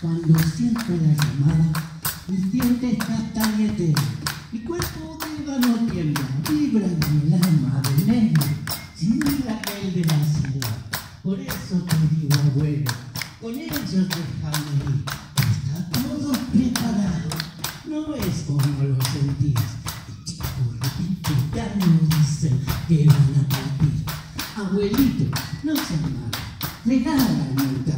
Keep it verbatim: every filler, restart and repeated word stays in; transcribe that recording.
Cuando siento la llamada, mis dientes castañetean, mi cuerpo de vano tiembla, vibra en el alma de negro, sin la piel de la ciudad. Por eso te digo, abuelo, con ellos déjame ir, está todo preparado, no es como lo sentís. Chico, ya nos dicen que van a partir. Abuelito, no seas malo, regálame un